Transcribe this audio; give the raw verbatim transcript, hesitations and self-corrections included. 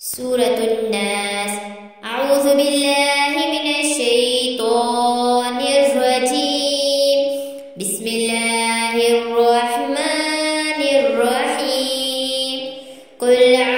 سورة الناس. أعوذ بالله من الشيطان الرجيم. بسم الله الرحمن الرحيم. قل